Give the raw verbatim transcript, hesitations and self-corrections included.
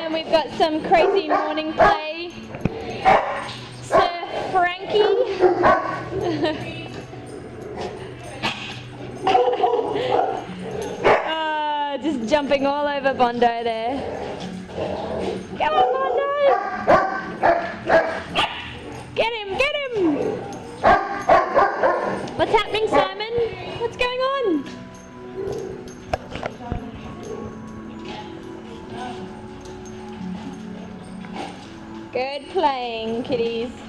Simon, we've got some crazy morning play. Sir Frankie. Oh, just jumping all over Bondo there. Come on, Bondo! Get him, get him! What's happening, Simon? What's going on? Good playing, kiddies.